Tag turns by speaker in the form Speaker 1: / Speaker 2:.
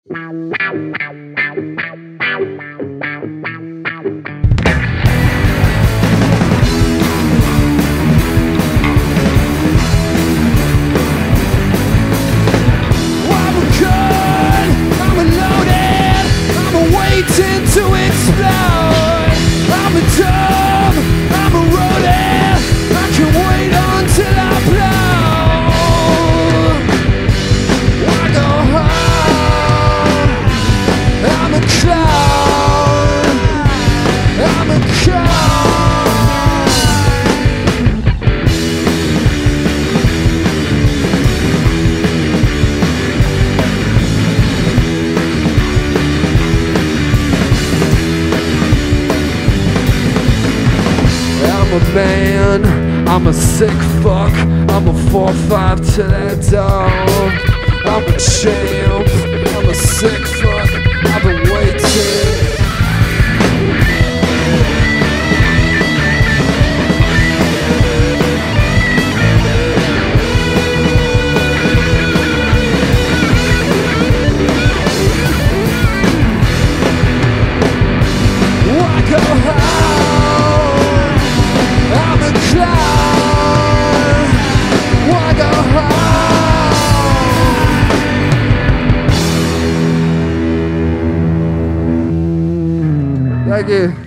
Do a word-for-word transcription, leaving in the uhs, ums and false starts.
Speaker 1: To explode, I'm a dumb, I'm a rodent. I can wait until I blow. I go home. I'm a clown. I'm a clown. I'm a man, I'm a sick fuck, I'm a four five to that dog. I'm a champ, I'm a sick fuck, I've been waiting. I go home. I'm a clown. Why go home? Thank you.